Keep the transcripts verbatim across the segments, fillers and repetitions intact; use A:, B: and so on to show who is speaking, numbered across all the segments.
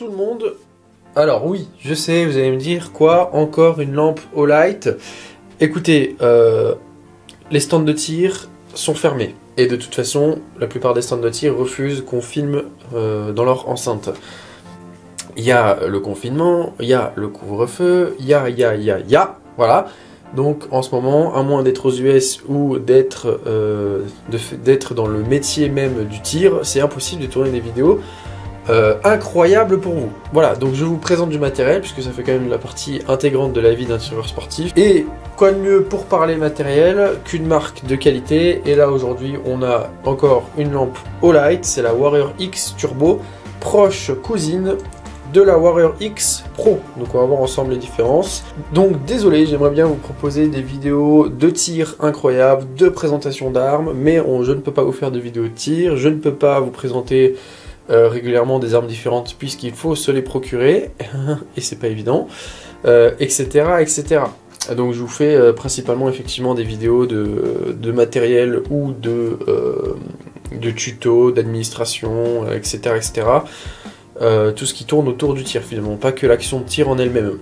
A: le monde. Alors oui, je sais, vous allez me dire quoi, encore une lampe Olight. Écoutez, euh, les stands de tir sont fermés. Et de toute façon, la plupart des stands de tir refusent qu'on filme euh, dans leur enceinte. Il y a le confinement, il y a le couvre-feu, il y a, il y a, il y a, il y a, voilà. Donc en ce moment, à moins d'être aux U S ou d'être euh, d'être dans le métier même du tir, c'est impossible de tourner des vidéos euh, incroyables pour vous. Voilà, donc je vous présente du matériel, puisque ça fait quand même la partie intégrante de la vie d'un tireur sportif. Et quoi de mieux pour parler matériel qu'une marque de qualité. Et là aujourd'hui, on a encore une lampe Olight, c'est la Warrior X Turbo, proche cousine de la Warrior X Pro. Donc on va voir ensemble les différences. Donc désolé, j'aimerais bien vous proposer des vidéos de tir incroyables, de présentation d'armes, mais on, je ne peux pas vous faire de vidéos de tir, je ne peux pas vous présenter euh, régulièrement des armes différentes puisqu'il faut se les procurer, et c'est pas évident, euh, et cetera, et cetera. Donc je vous fais euh, principalement effectivement des vidéos de, de matériel ou de, euh, de tutos, d'administration, et cetera, et cetera. Euh, tout ce qui tourne autour du tir finalement, pas que l'action de tir en elle-même.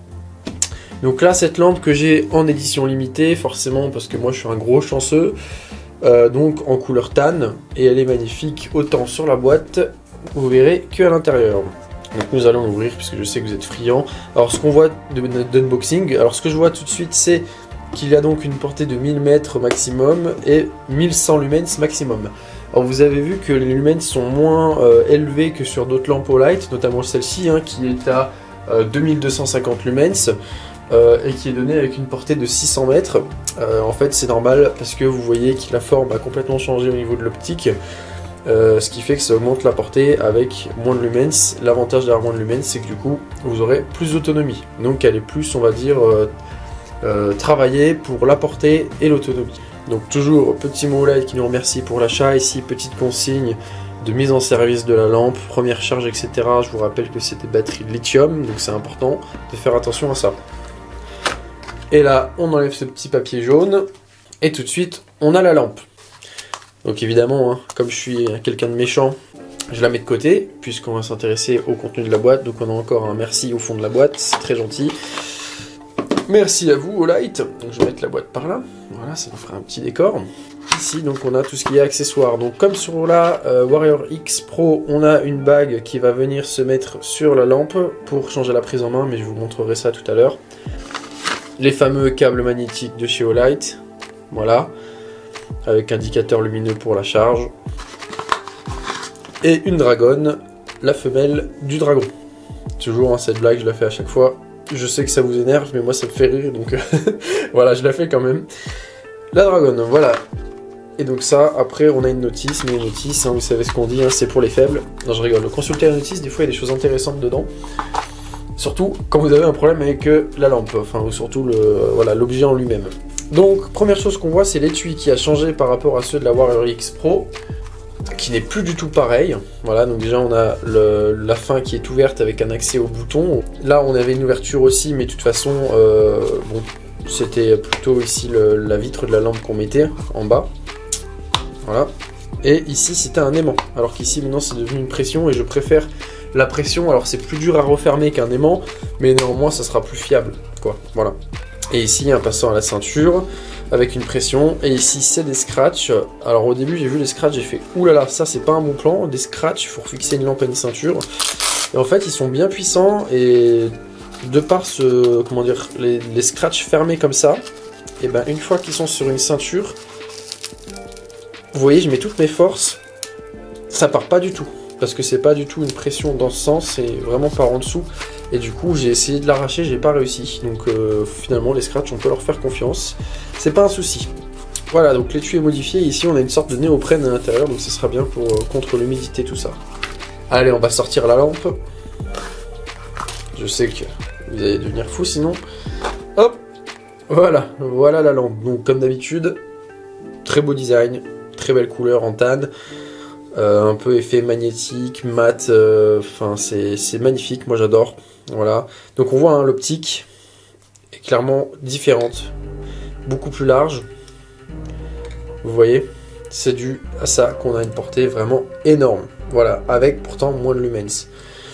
A: Donc là, cette lampe que j'ai en édition limitée, forcément parce que moi je suis un gros chanceux, euh, donc en couleur tan, et elle est magnifique autant sur la boîte, vous verrez, que à l'intérieur. Donc nous allons l'ouvrir puisque je sais que vous êtes friands. Alors ce qu'on voit d'unboxing, alors ce que je vois tout de suite, c'est qu'il y a donc une portée de mille mètres maximum et mille cent lumens maximum. Alors vous avez vu que les lumens sont moins euh, élevés que sur d'autres lampes Olight, notamment celle-ci hein, qui est à euh, deux mille deux cent cinquante lumens euh, et qui est donnée avec une portée de six cents mètres. Euh, en fait c'est normal parce que vous voyez que la forme a complètement changé au niveau de l'optique, euh, ce qui fait que ça augmente la portée avec moins de lumens. L'avantage d'avoir moins de lumens, c'est que du coup vous aurez plus d'autonomie. Donc elle est plus, on va dire, euh, euh, travaillée pour la portée et l'autonomie. Donc toujours petit mot Olight qui nous remercie pour l'achat. Ici petite consigne de mise en service de la lampe, première charge, et cetera. Je vous rappelle que c'est des batteries de lithium, donc c'est important de faire attention à ça. Et là on enlève ce petit papier jaune et tout de suite on a la lampe. Donc évidemment, hein, comme je suis quelqu'un de méchant, je la mets de côté puisqu'on va s'intéresser au contenu de la boîte. Donc on a encore un merci au fond de la boîte, c'est très gentil. Merci à vous Olight. Donc je vais mettre la boîte par là, voilà, ça nous fera un petit décor. Ici donc on a tout ce qui est accessoires. Donc comme sur la euh, Warrior X Pro, on a une bague qui va venir se mettre sur la lampe pour changer la prise en main, mais je vous montrerai ça tout à l'heure. Les fameux câbles magnétiques de chez Olight, voilà, avec indicateur lumineux pour la charge. Et une dragonne, la femelle du dragon. Toujours hein, cette blague, je la fais à chaque fois. Je sais que ça vous énerve, mais moi ça me fait rire, donc voilà, je la fais quand même. La dragonne, voilà. Et donc ça, après on a une notice, mais une notice, hein, vous savez ce qu'on dit, hein, c'est pour les faibles. Non, je rigole, consultez la notice, des fois il y a des choses intéressantes dedans. Surtout quand vous avez un problème avec euh, la lampe, enfin, ou surtout le, euh, voilà, l'objet en lui-même. Donc, première chose qu'on voit, c'est l'étui qui a changé par rapport à ceux de la Warrior X Pro, qui n'est plus du tout pareil. Voilà, donc déjà on a le, la fin qui est ouverte avec un accès au bouton. Là on avait une ouverture aussi, mais de toute façon euh, bon, c'était plutôt ici le, la vitre de la lampe qu'on mettait en bas. Voilà. Et ici c'était un aimant, alors qu'ici maintenant c'est devenu une pression, et je préfère la pression. Alors c'est plus dur à refermer qu'un aimant, mais néanmoins ça sera plus fiable, quoi. Voilà. Et ici un passant à la ceinture avec une pression, et ici c'est des scratchs. Alors au début j'ai vu les scratchs, j'ai fait oulala, ça c'est pas un bon plan, des scratchs pour fixer une lampe à une ceinture. Et en fait ils sont bien puissants, et de par ce, comment dire, les, les scratchs fermés comme ça, et ben une fois qu'ils sont sur une ceinture, vous voyez, je mets toutes mes forces, ça part pas du tout, parce que c'est pas du tout une pression dans ce sens, c'est vraiment par en dessous. Et du coup j'ai essayé de l'arracher, j'ai pas réussi. Donc euh, finalement les scratchs on peut leur faire confiance, c'est pas un souci. Voilà, donc l'étui est modifié, ici on a une sorte de néoprène à l'intérieur, donc ça sera bien pour euh, contre l'humidité, tout ça. Allez, on va sortir la lampe. Je sais que vous allez devenir fou sinon. Hop, voilà, voilà la lampe. Donc comme d'habitude, très beau design, très belle couleur en tan. Euh, un peu effet magnétique, mat, enfin euh, c'est magnifique, moi j'adore. Voilà, donc on voit hein, l'optique est clairement différente, beaucoup plus large. Vous voyez, c'est dû à ça qu'on a une portée vraiment énorme. Voilà, avec pourtant moins de lumens.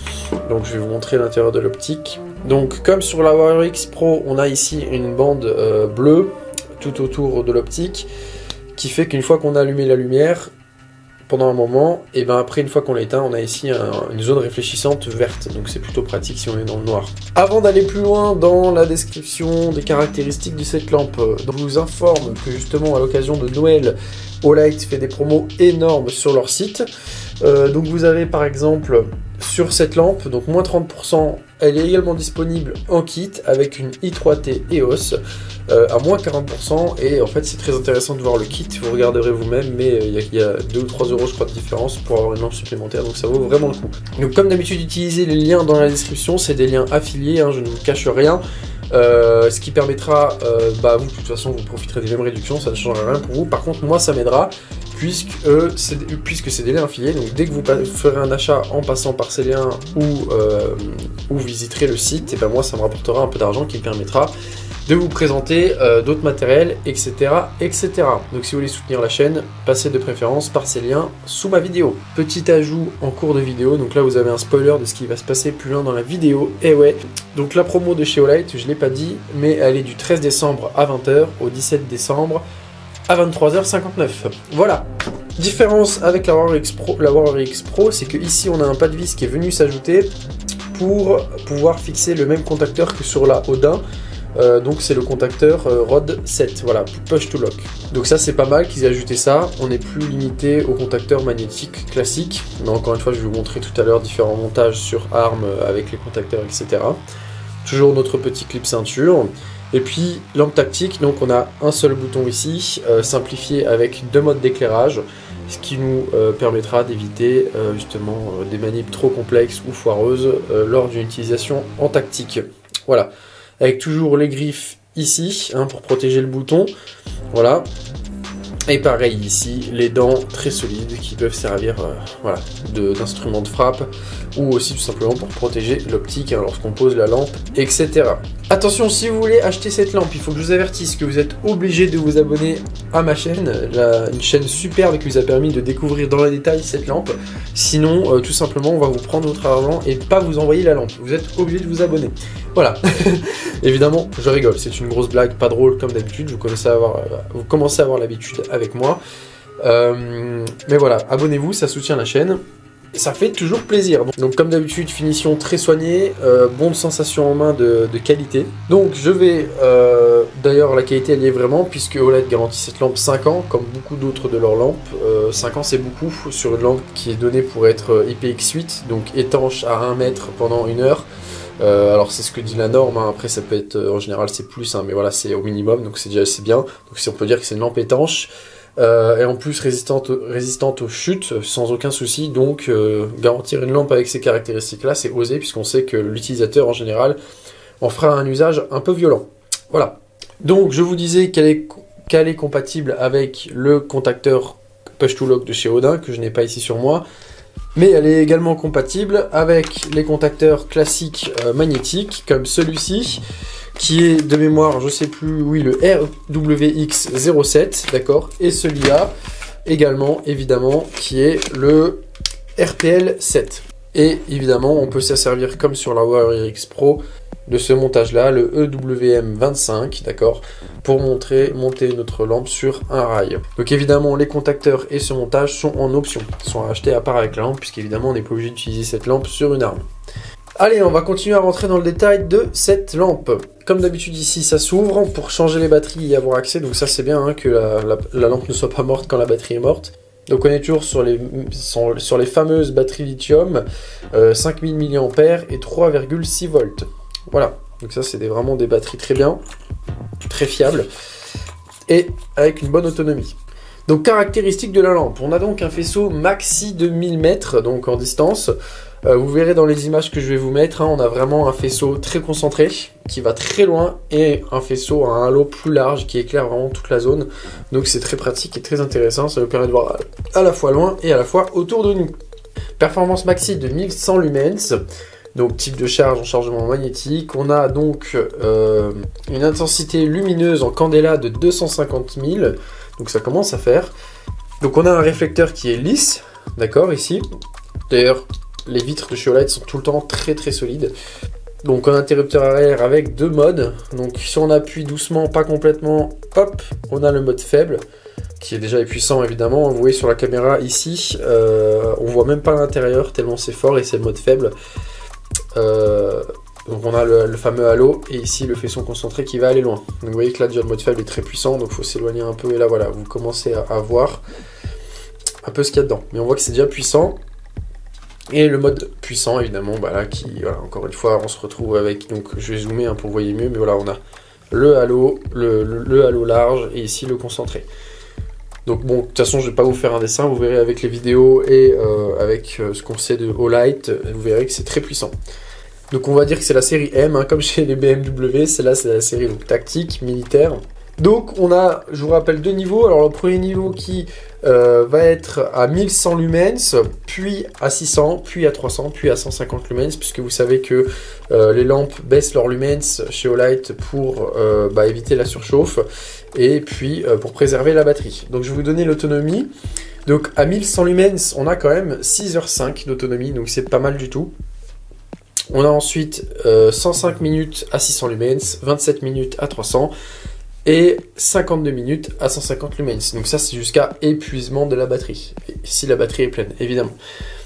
A: Donc je vais vous montrer l'intérieur de l'optique. Donc comme sur la Warrior X Pro, on a ici une bande euh, bleue tout autour de l'optique, qui fait qu'une fois qu'on a allumé la lumière, pendant un moment, et ben après une fois qu'on l'éteint, on a ici un, une zone réfléchissante verte, donc c'est plutôt pratique si on est dans le noir. Avant d'aller plus loin dans la description des caractéristiques de cette lampe, donc je vous informe que justement à l'occasion de Noël, Olight fait des promos énormes sur leur site. Euh, donc vous avez par exemple sur cette lampe, donc moins trente pour cent, elle est également disponible en kit avec une i trois T E O S euh, à moins quarante pour cent, et en fait c'est très intéressant de voir le kit, vous regarderez vous-même, mais il euh, y, y a deux ou trois euros je crois de différence pour avoir une lampe supplémentaire, donc ça vaut vraiment le coup. Donc comme d'habitude, utilisez les liens dans la description, c'est des liens affiliés, hein, je ne vous cache rien. Euh, ce qui permettra, euh, bah vous de toute façon vous profiterez des mêmes réductions, ça ne changera rien pour vous. Par contre moi ça m'aidera puisque euh, c'est puisque c'est des liens affiliés, donc dès que vous ferez un achat en passant par ces liens ou, euh, ou visiterez le site, et ben moi ça me rapportera un peu d'argent qui me permettra de vous présenter euh, d'autres matériels, et cetera, et cetera. Donc si vous voulez soutenir la chaîne, passez de préférence par ces liens sous ma vidéo. Petit ajout en cours de vidéo, donc là vous avez un spoiler de ce qui va se passer plus loin dans la vidéo, et ouais. Donc la promo de chez Olight, je ne l'ai pas dit, mais elle est du treize décembre à vingt heures au dix-sept décembre à vingt-trois heures cinquante-neuf. Voilà. Différence avec la Warrior X Pro, la Warrior X Pro, c'est que ici on a un pas de vis qui est venu s'ajouter pour pouvoir fixer le même contacteur que sur la Odin. Euh, donc c'est le contacteur euh, Rod sept, voilà, push to lock. Donc ça c'est pas mal qu'ils aient ajouté ça, on n'est plus limité au contacteur magnétique classique, mais encore une fois je vais vous montrer tout à l'heure différents montages sur armes avec les contacteurs, et cetera. Toujours notre petit clip ceinture. Et puis lampe tactique, donc on a un seul bouton ici, euh, simplifié avec deux modes d'éclairage, ce qui nous euh, permettra d'éviter euh, justement euh, des manips trop complexes ou foireuses euh, lors d'une utilisation en tactique. Voilà. Avec toujours les griffes ici, hein, pour protéger le bouton, voilà. Et pareil ici, les dents très solides qui peuvent servir euh, voilà, d'instrument de, de frappe, ou aussi tout simplement pour protéger l'optique hein, lorsqu'on pose la lampe, et cetera. Attention, si vous voulez acheter cette lampe, il faut que je vous avertisse que vous êtes obligé de vous abonner à ma chaîne, la, une chaîne superbe qui vous a permis de découvrir dans le détail cette lampe. Sinon, euh, tout simplement, on va vous prendre votre argent et pas vous envoyer la lampe. Vous êtes obligé de vous abonner. Voilà. Évidemment, je rigole, c'est une grosse blague, pas drôle comme d'habitude, vous commencez à avoir, vous commencez à avoir l'habitude avec moi. Euh, mais voilà, abonnez-vous, ça soutient la chaîne. Ça fait toujours plaisir. Donc comme d'habitude, finition très soignée, euh, bonne sensation en main de, de qualité. Donc je vais, euh, d'ailleurs la qualité elle y est vraiment, puisque Olight garantit cette lampe cinq ans, comme beaucoup d'autres de leurs lampes. Euh, cinq ans c'est beaucoup, sur une lampe qui est donnée pour être I P X huit, donc étanche à un mètre pendant une heure. Euh, alors c'est ce que dit la norme, hein. Après ça peut être, en général c'est plus, hein, mais voilà c'est au minimum, donc c'est déjà assez bien. Donc si on peut dire que c'est une lampe étanche. Euh, et en plus résistante, résistante aux chutes sans aucun souci, donc euh, garantir une lampe avec ces caractéristiques là c'est osé, puisqu'on sait que l'utilisateur en général en fera un usage un peu violent. Voilà, donc je vous disais qu'elle est, qu'elle est compatible avec le contacteur push to lock de chez Odin, que je n'ai pas ici sur moi, mais elle est également compatible avec les contacteurs classiques euh, magnétiques comme celui-ci, qui est de mémoire, je sais plus, oui, le R W X zéro sept, d'accord, et celui-là également, évidemment, qui est le R P L sept. Et évidemment, on peut s'en servir comme sur la Warrior X Pro de ce montage-là, le E W M vingt-cinq, d'accord, pour montrer, monter notre lampe sur un rail. Donc évidemment, les contacteurs et ce montage sont en option, sont achetés à part avec la lampe, puisqu'évidemment, on n'est pas obligé d'utiliser cette lampe sur une arme. Allez, on va continuer à rentrer dans le détail de cette lampe. Comme d'habitude ici, ça s'ouvre pour changer les batteries et y avoir accès. Donc ça c'est bien hein, que la, la, la lampe ne soit pas morte quand la batterie est morte. Donc on est toujours sur les, sur, sur les fameuses batteries lithium, euh, cinq mille milliampères et trois virgule six volts. Voilà, donc ça c'est vraiment des batteries très bien, très fiables et avec une bonne autonomie. Donc caractéristiques de la lampe, on a donc un faisceau maxi de mille mètres, donc en distance. Euh, vous verrez dans les images que je vais vous mettre, hein, on a vraiment un faisceau très concentré, qui va très loin, et un faisceau à un halo plus large, qui éclaire vraiment toute la zone. Donc c'est très pratique et très intéressant, ça vous permet de voir à la fois loin et à la fois autour de nous. Performance maxi de mille cent lumens, donc type de charge en chargement magnétique. On a donc euh, une intensité lumineuse en candela de deux cent cinquante mille, donc ça commence à faire. Donc on a un réflecteur qui est lisse, d'accord, ici. D'ailleurs, les vitres de chez Olight sont tout le temps très très solides. Donc un interrupteur arrière avec deux modes. Donc si on appuie doucement, pas complètement, hop, on a le mode faible, qui est déjà puissant évidemment. Vous voyez sur la caméra ici, euh, on voit même pas l'intérieur tellement c'est fort et c'est le mode faible. Euh, donc on a le, le fameux halo et ici le faisceau concentré qui va aller loin. Donc vous voyez que là déjà le mode faible est très puissant, donc il faut s'éloigner un peu et là voilà, vous commencez à, à voir un peu ce qu'il y a dedans. Mais on voit que c'est déjà puissant. Et le mode puissant évidemment, bah là qui, voilà, encore une fois on se retrouve avec, donc je vais zoomer hein, pour vous voyez mieux, mais voilà on a le halo, le, le, le halo large et ici le concentré. Donc bon, de toute façon je vais pas vous faire un dessin, vous verrez avec les vidéos et euh, avec euh, ce qu'on sait de Olight, vous verrez que c'est très puissant. Donc on va dire que c'est la série M, hein, comme chez les B M W, celle-là c'est la série donc, tactique, militaire. Donc on a, je vous rappelle, deux niveaux. Alors le premier niveau qui euh, va être à mille cent lumens, puis à six cents, puis à trois cents, puis à cent cinquante lumens, puisque vous savez que euh, les lampes baissent leur lumens chez Olight pour euh, bah, éviter la surchauffe et puis euh, pour préserver la batterie. Donc je vais vous donner l'autonomie. Donc à mille cent lumens, on a quand même six heures cinq d'autonomie, donc c'est pas mal du tout. On a ensuite euh, cent cinq minutes à six cents lumens, vingt-sept minutes à trois cents, et cinquante-deux minutes à cent cinquante lumens. Donc ça c'est jusqu'à épuisement de la batterie, et si la batterie est pleine évidemment.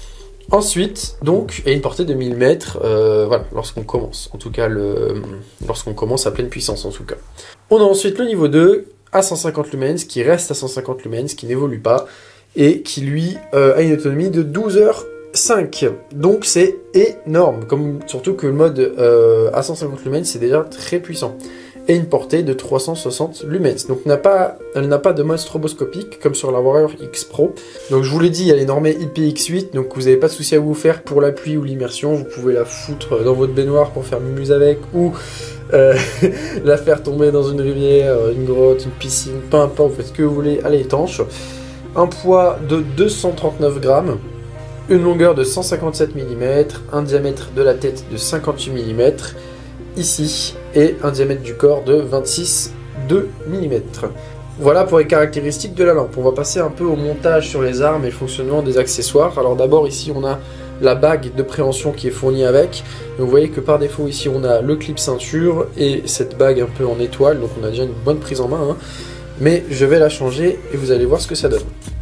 A: Ensuite donc, et une portée de mille mètres, euh, voilà, lorsqu'on commence, en tout cas le, lorsqu'on commence à pleine puissance en tout cas. On a ensuite le niveau deux à cent cinquante lumens, qui reste à cent cinquante lumens, qui n'évolue pas, et qui lui euh, a une autonomie de douze heures cinq. Donc c'est énorme, comme, surtout que le mode euh, à cent cinquante lumens c'est déjà très puissant. Et une portée de trois cent soixante lumens. Donc n'a pas, elle n'a pas de mode stroboscopique comme sur la Warrior X Pro. Donc je vous l'ai dit, elle est normée I P X huit, donc vous n'avez pas de souci à vous faire pour la pluie ou l'immersion. Vous pouvez la foutre dans votre baignoire pour faire mumuse avec, ou euh, la faire tomber dans une rivière, une grotte, une piscine, peu importe, vous faites ce que vous voulez, elle est étanche. Un poids de deux cent trente-neuf grammes, une longueur de cent cinquante-sept millimètres, un diamètre de la tête de cinquante-huit millimètres, ici, et un diamètre du corps de vingt-six virgule deux millimètres. Voilà pour les caractéristiques de la lampe. On va passer un peu au montage sur les armes et le fonctionnement des accessoires. Alors d'abord ici on a la bague de préhension qui est fournie avec. Donc vous voyez que par défaut ici on a le clip ceinture et cette bague un peu en étoile, donc on a déjà une bonne prise en main, hein. Mais je vais la changer et vous allez voir ce que ça donne.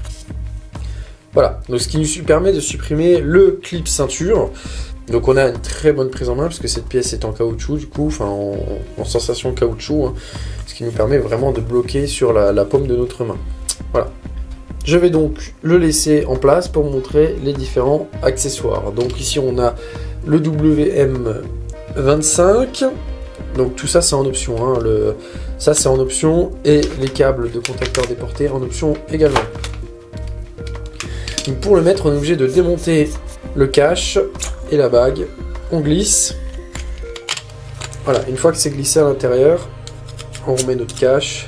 A: Voilà, donc ce qui nous permet de supprimer le clip ceinture. Donc on a une très bonne prise en main parce que cette pièce est en caoutchouc du coup, enfin en, en sensation caoutchouc, hein, ce qui nous permet vraiment de bloquer sur la, la paume de notre main. Voilà. Je vais donc le laisser en place pour montrer les différents accessoires. Donc ici on a le W M vingt-cinq, donc tout ça c'est en option, hein, le, ça c'est en option, et les câbles de contacteurs déportés en option également. Donc pour le mettre on est obligé de démonter le cache et la bague, on glisse. Voilà, une fois que c'est glissé à l'intérieur, on remet notre cache.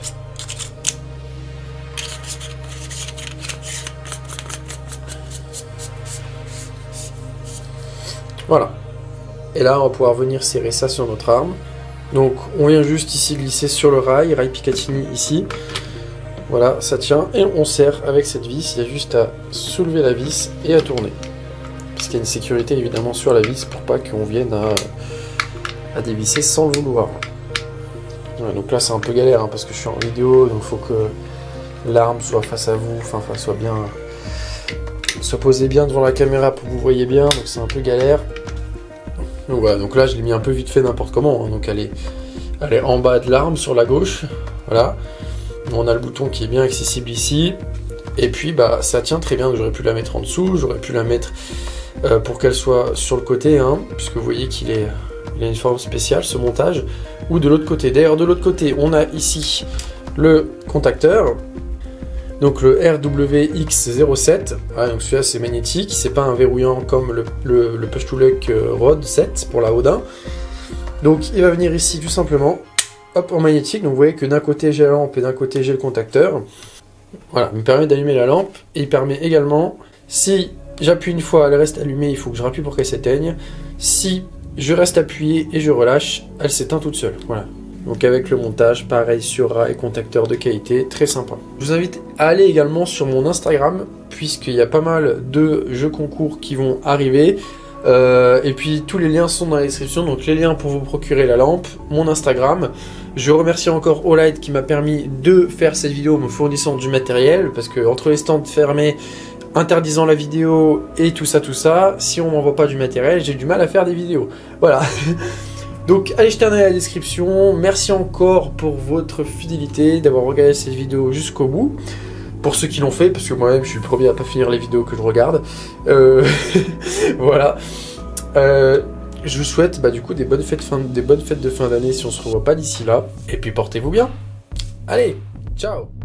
A: Voilà. Et là, on va pouvoir venir serrer ça sur notre arme. Donc, on vient juste ici glisser sur le rail, rail Picatinny ici. Voilà, ça tient et on serre avec cette vis. Il y a juste à soulever la vis et à tourner. Parce qu'il y a une sécurité évidemment sur la vis pour pas qu'on vienne à, à dévisser sans le vouloir. Ouais, donc là c'est un peu galère hein, parce que je suis en vidéo, donc il faut que l'arme soit face à vous, enfin soit bien, soit posée bien devant la caméra pour que vous voyez bien, donc c'est un peu galère. Donc voilà, donc là je l'ai mis un peu vite fait n'importe comment, hein, donc elle est, elle est en bas de l'arme sur la gauche, voilà. On a le bouton qui est bien accessible ici, et puis bah ça tient très bien, j'aurais pu la mettre en dessous, j'aurais pu la mettre euh, pour qu'elle soit sur le côté, hein, puisque vous voyez qu'il est, il a une forme spéciale ce montage, ou de l'autre côté. D'ailleurs de l'autre côté on a ici le contacteur, donc le R W X zéro sept, voilà, donc celui-là c'est magnétique, c'est pas un verrouillant comme le, le, le Push to Lock Rod sept pour la Odin. Donc il va venir ici tout simplement, hop, en magnétique, donc vous voyez que d'un côté j'ai la lampe et d'un côté j'ai le contacteur. Voilà, il me permet d'allumer la lampe, et il permet également, si j'appuie une fois, elle reste allumée, il faut que je rappuie pour qu'elle s'éteigne. Si je reste appuyé et je relâche, elle s'éteint toute seule, voilà. Donc avec le montage, pareil sur rail, contacteur de qualité, très sympa. Je vous invite à aller également sur mon Instagram, puisqu'il y a pas mal de jeux concours qui vont arriver. Euh, et puis tous les liens sont dans la description, donc les liens pour vous procurer la lampe, mon Instagram. Je remercie encore Olight qui m'a permis de faire cette vidéo, me fournissant du matériel, parce que entre les stands fermés, interdisant la vidéo et tout ça, tout ça, si on m'envoie pas du matériel, j'ai du mal à faire des vidéos. Voilà. Donc allez jeter un œil à la description. Merci encore pour votre fidélité, d'avoir regardé cette vidéo jusqu'au bout. Pour ceux qui l'ont fait, parce que moi-même je suis le premier à pas finir les vidéos que je regarde. Euh, voilà. Euh, je vous souhaite bah, du coup des bonnes fêtes, fin, des bonnes fêtes de fin d'année si on se revoit pas d'ici là. Et puis portez-vous bien. Allez, ciao.